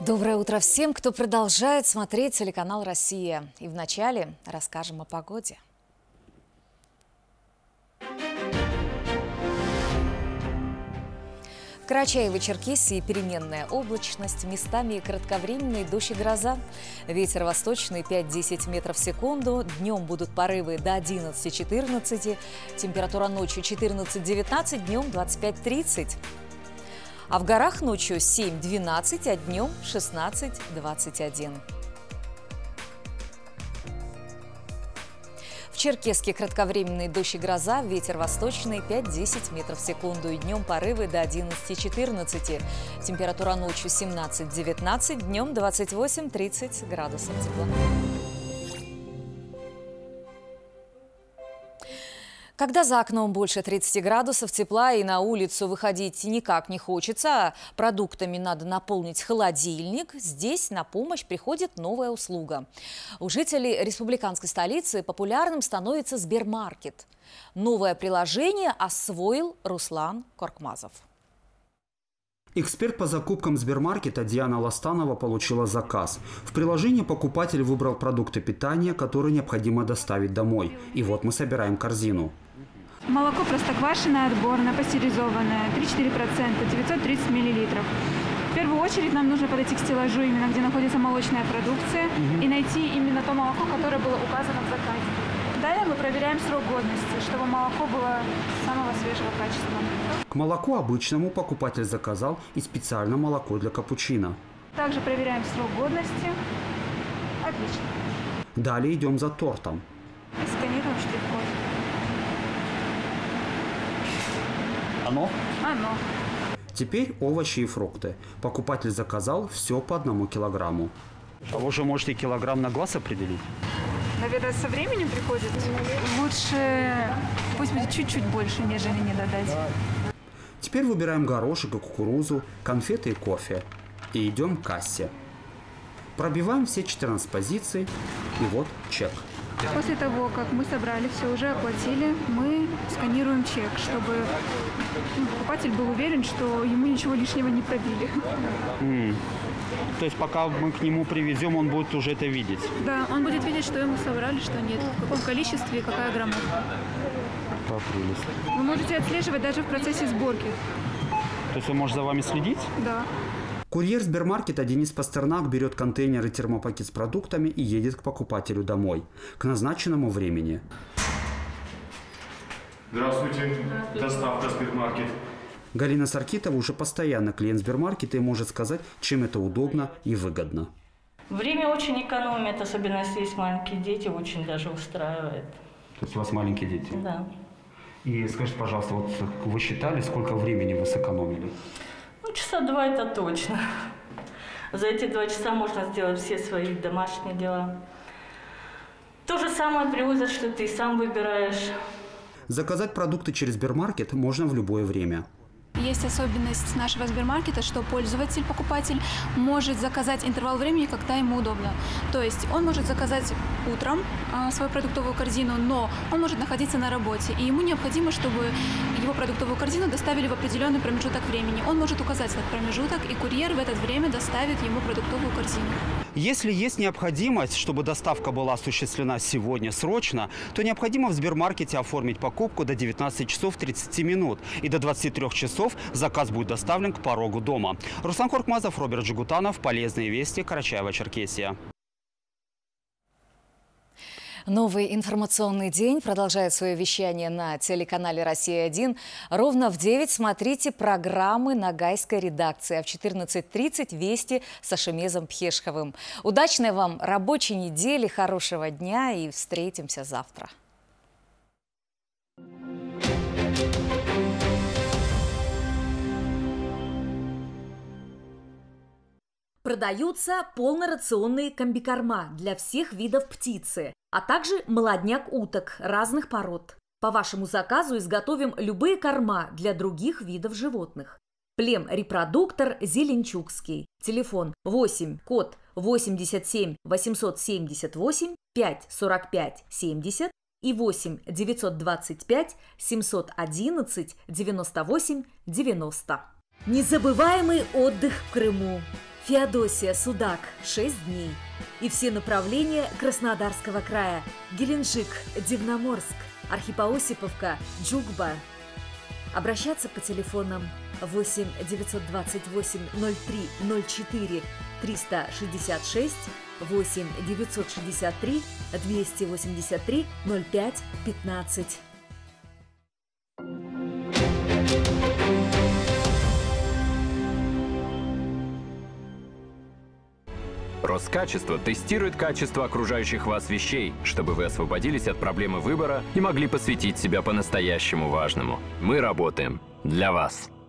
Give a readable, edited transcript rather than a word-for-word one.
Доброе утро всем, кто продолжает смотреть телеканал «Россия». И вначале расскажем о погоде. В Карачаево-Черкесии переменная облачность, местами кратковременный дождь и гроза. Ветер восточный 5-10 метров в секунду. Днем будут порывы до 11-14. Температура ночью 14-19, днем 25-30. А в горах ночью 7-12, а днем 16-21. В Черкесске кратковременный дождь и гроза, ветер восточный 5-10 метров в секунду и днем порывы до 11-14. Температура ночью 17-19, днем 28-30 градусов тепла. Когда за окном больше 30 градусов тепла и на улицу выходить никак не хочется, а продуктами надо наполнить холодильник, здесь на помощь приходит новая услуга. У жителей республиканской столицы популярным становится Сбермаркет. Новое приложение освоил Руслан Коркмазов. Эксперт по закупкам Сбермаркета Диана Ластанова получила заказ. В приложении покупатель выбрал продукты питания, которые необходимо доставить домой. И вот мы собираем корзину. Молоко простоквашиное, отборное, пастеризованное, 3-4%, 930 мл. В первую очередь нам нужно подойти к стеллажу, именно где находится молочная продукция, и найти именно то молоко, которое было указано в заказе. Далее мы проверяем срок годности, чтобы молоко было самого свежего качества. К молоку обычному покупатель заказал и специально молоко для капучино. Также проверяем срок годности. Отлично. Далее идем за тортом. И сканируем штрих-код. Оно? Оно. Теперь овощи и фрукты. Покупатель заказал все по 1 килограмму. А вы же можете килограмм на глаз определить? Наверное, со временем приходит. Лучше пусть будет чуть-чуть больше, нежели не додать. Теперь выбираем горошек и кукурузу, конфеты и кофе. И идем к кассе. Пробиваем все 14 позиций. И вот чек. После того, как мы собрали все, уже оплатили, мы сканируем чек, чтобы покупатель был уверен, что ему ничего лишнего не пробили. То есть пока мы к нему привезем, он будет уже это видеть? Да, он будет видеть, что ему собрали, что нет, в каком количестве и какая граммовка. Вы можете отслеживать даже в процессе сборки. То есть он может за вами следить? Да. Курьер Сбермаркета Денис Пастернак берет контейнер и термопакет с продуктами и едет к покупателю домой к назначенному времени. Здравствуйте. Доставка Сбермаркет. Галина Саркитова уже постоянно клиент Сбермаркета и может сказать, чем это удобно и выгодно. Время очень экономит, особенно если есть маленькие дети, очень даже устраивает. То есть у вас маленькие дети? Да. И скажите, пожалуйста, вот вы считали, сколько времени вы сэкономили? Ну, часа 2 это точно. За эти 2 часа можно сделать все свои домашние дела. То же самое привозят, что ты сам выбираешь. Заказать продукты через Сбермаркет можно в любое время. Есть особенность нашего Сбермаркета, что пользователь, покупатель может заказать интервал времени, когда ему удобно. То есть он может заказать утром свою продуктовую корзину, но он может находиться на работе, и ему необходимо, чтобы его продуктовую корзину доставили в определенный промежуток времени. Он может указать этот промежуток, и курьер в это время доставит ему продуктовую корзину. Если есть необходимость, чтобы доставка была осуществлена сегодня срочно, то необходимо в Сбермаркете оформить покупку до 19 часов 30 минут. И до 23 часов заказ будет доставлен к порогу дома. Руслан Коркмазов, Роберт Жигутанов. Полезные вести. Карачаево-Черкесия. Новый информационный день продолжает свое вещание на телеканале «Россия-1». Ровно в 9 смотрите программы ногайской редакции, а в 14:30 «Вести» с Ашемезом Пхешховым. Удачной вам рабочей недели, хорошего дня и встретимся завтра. Продаются полнорационные комбикорма для всех видов птицы, а также молодняк уток разных пород. По вашему заказу изготовим любые корма для других видов животных. Племрепродуктор Зеленчукский. Телефон 8, код 87 878 5 45 70 и 8 925 711 98 90. Незабываемый отдых в Крыму. Феодосия, Судак – 6 дней. И все направления Краснодарского края: Геленджик, Дивноморск, Архипоосиповка, Джугба. Обращаться по телефонам 8 928 03 04 366, 8 963 283 05 15. Роскачество тестирует качество окружающих вас вещей, чтобы вы освободились от проблемы выбора и могли посвятить себя по-настоящему важному. Мы работаем для вас.